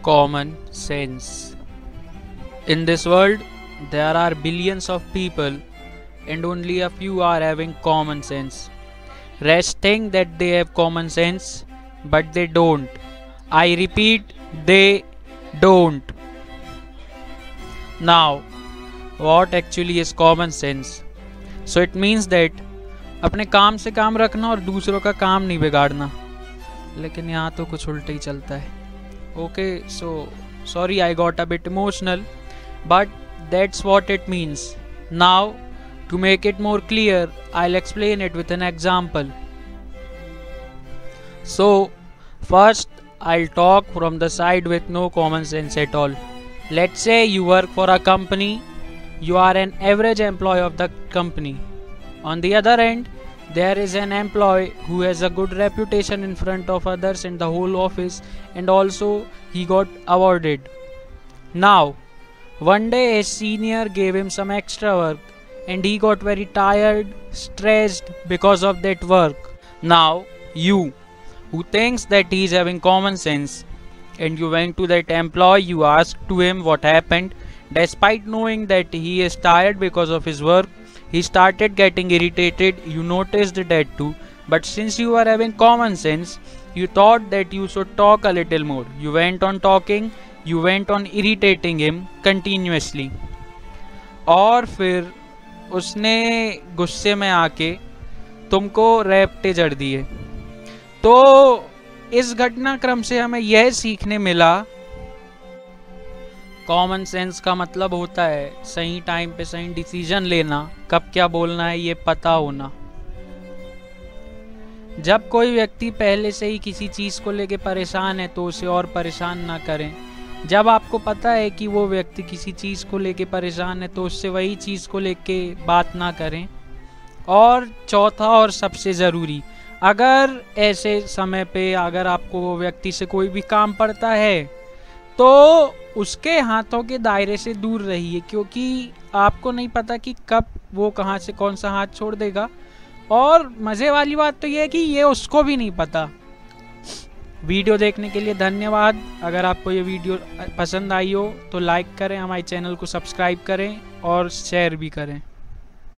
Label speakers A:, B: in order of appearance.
A: Common sense. In this world, there are billions of people and only a few are having common sense. Rest think that they have common sense, but they don't. I repeat, they don't. Now, what actually is common sense? So it means that अपने काम से काम रखना और दूसरों का काम नहीं बिगाड़ना. लेकिन यहाँ तो कुछ उल्टा ही चलता है. Okay, so sorry I got a bit emotional, but that's what it means. Now, to make it more clear, I'll explain it with an example. So, first I'll talk from the side with no common sense at all. Let's say you work for a company, you are an average employee of the company. On the other end, there is an employee who has a good reputation in front of others in the whole office, and also he got awarded. Now, one day his senior gave him some extra work and he got very tired, stressed because of that work. Now, you, who thinks that he is having common sense, and you went to that employee, you asked to him what happened. Despite knowing that he is tired because of his work, he started getting irritated. You noticed that too. But since you are having common sense, you thought that you should talk a little more. You went on talking, you went on irritating him continuously. और फिर उसने गुस्से में आके तुमको रैप्टे जड़ दिए. तो इस घटनाक्रम से हमें यह सीखने मिला, कॉमन सेंस का मतलब होता है सही टाइम पे सही डिसीजन लेना, कब क्या बोलना है ये पता होना. जब कोई व्यक्ति पहले से ही किसी चीज़ को लेके परेशान है तो उसे और परेशान ना करें. जब आपको पता है कि वो व्यक्ति किसी चीज़ को लेके परेशान है तो उससे वही चीज़ को लेके बात ना करें. और चौथा और सबसे ज़रूरी, अगर ऐसे समय पे अगर आपको वो व्यक्ति से कोई भी काम पड़ता है तो उसके हाथों के दायरे से दूर रहिए, क्योंकि आपको नहीं पता कि कब वो कहाँ से कौन सा हाथ छोड़ देगा. और मज़े वाली बात तो ये है कि ये उसको भी नहीं पता. वीडियो देखने के लिए धन्यवाद. अगर आपको ये वीडियो पसंद आई हो तो लाइक करें, हमारे चैनल को सब्सक्राइब करें और शेयर भी करें.